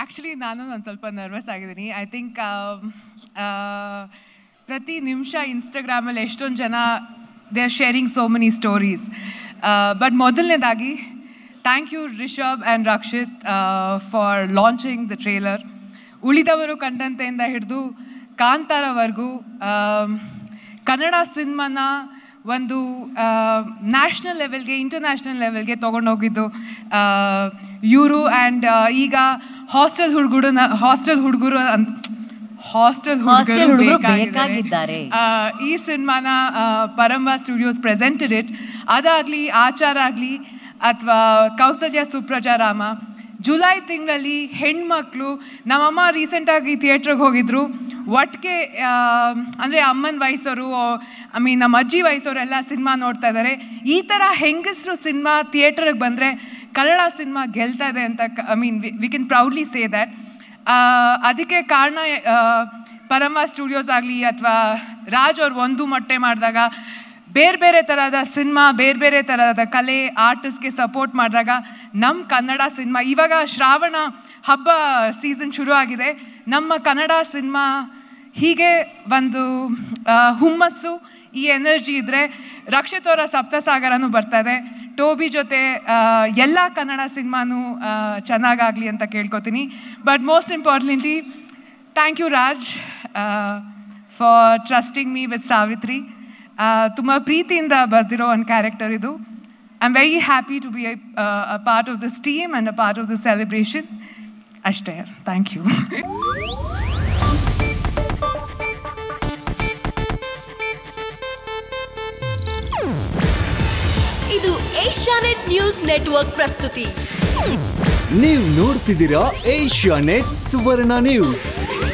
Actually ನಾನು ಒಂದು ಸ್ವಲ್ಪ ನರ್ವಸ್ ಆಗಿದ್ದೀನಿ. ಐ ಥಿಂಕ್ ಪ್ರತಿ ನಿಮಿಷ ಇನ್ಸ್ಟಾಗ್ರಾಮಲ್ಲಿ ಎಷ್ಟೊಂದು ಜನ they are sharing so many stories. But ಮೊದಲನೇದಾಗಿ thank you Rishab and Rakshit for launching the trailer. ಉಳಿದವರು ಕಂಡಂತೆಯಿಂದ ಹಿಡಿದು ಕಾಂತಾರವರೆಗೂ ಕನ್ನಡ ಸಿನಿಮಾನ ಒಂದು ನ್ಯಾಷನಲ್ ಲೆವೆಲ್ಗೆ, ಇಂಟರ್ನ್ಯಾಷನಲ್ ಲೆವೆಲ್ಗೆ ತೊಗೊಂಡೋಗಿದ್ದು ಇವರು. ಆ್ಯಂಡ್ ಈಗ ಹಾಸ್ಟೆಲ್ ಹುಡುಗರು ಬೇಕಾಗಿದ್ದಾರೆ. ಈ ಸಿನಿಮಾನ ಪರಂಬ ಸ್ಟುಡಿಯೋಸ್ ಪ್ರೆಸೆಂಟೆಡ್ ಇಟ್. ಅದಾಗಲಿ ಆಚಾರ ಆಗಲಿ ಅಥವಾ ಕೌಸಲ್ಯ ಸುಪ್ರಜಾರಾಮ, ಜುಲೈ ತಿಂಗಳಲ್ಲಿ ಹೆಣ್ಮಕ್ಳು, ನಮ್ಮಮ್ಮ ರೀಸೆಂಟಾಗಿ ಥಿಯೇಟ್ರಿಗೆ ಹೋಗಿದ್ರು, ಒಟ್ಟಿಗೆ ಅಂದರೆ ಅಮ್ಮನ ವಯಸ್ಸವರು, ನಮ್ಮ ಅಜ್ಜಿ ವಯಸ್ಸವರೆಲ್ಲ ಸಿನಿಮಾ ನೋಡ್ತಾ ಇದ್ದಾರೆ. ಈ ಥರ ಹೆಂಗಸರು ಸಿನಿಮಾ ಥಿಯೇಟ್ರಿಗೆ ಬಂದರೆ ಕನ್ನಡ ಸಿನಿಮಾ ಗೆಲ್ತಾ ಇದೆ ಅಂತ we can proudly say that. ಅದಕ್ಕೆ ಕಾರಣ ಪರಮ ಸ್ಟುಡಿಯೋಸ್ ಆಗಲಿ ಅಥವಾ ರಾಜ್ ಅವ್ರು ಒಂದು ಮೊಟ್ಟೆ ಮಾಡಿದಾಗ ಬೇರೆ ಬೇರೆ ಥರದ ಸಿನಿಮಾ, ಬೇರೆ ಬೇರೆ ಥರದ ಕಲೆ ಆರ್ಟಿಸ್ಟ್ಗೆ ಸಪೋರ್ಟ್ ಮಾಡಿದಾಗ ನಮ್ಮ ಕನ್ನಡ ಸಿನಿಮಾ, ಇವಾಗ ಶ್ರಾವಣ ಹಬ್ಬ ಸೀಸನ್ ಶುರು ಆಗಿದೆ, ನಮ್ಮ ಕನ್ನಡ ಸಿನಿಮಾ ಹೀಗೆ ಒಂದು ಹುಮ್ಮಸ್ಸು, ಈ ಎನರ್ಜಿ ಇದ್ದರೆ ರಕ್ಷಿತ್ ಅವರ ಸಪ್ತಸಾಗರನೂ ಬರ್ತಾಯಿದೆ. ಟೋಬಿ ಜೊತೆ ಎಲ್ಲ ಕನ್ನಡ ಸಿನಿಮಾನೂ ಚೆನ್ನಾಗಾಗಲಿ ಅಂತ ಕೇಳ್ಕೊತೀನಿ. But most importantly thank you Raj for trusting me with Savitri. ತುಂಬ ಪ್ರೀತಿಯಿಂದ ಬರೆದಿರೋ ಒಂದು ಕ್ಯಾರೆಕ್ಟರ್ ಇದು. I am very happy to be a part of this team and a part of this celebration. ಅಷ್ಟೇ, ಥ್ಯಾಂಕ್ ಯು. ಇದು ಏಷ್ಯಾನೆಟ್ ನ್ಯೂಸ್ ನೆಟ್ವರ್ಕ್ ಪ್ರಸ್ತುತಿ. ನೀವು ನೋಡ್ತಿದ್ದೀರಾ ಏಷ್ಯಾನೆಟ್ ಸುವರ್ಣ ನ್ಯೂಸ್.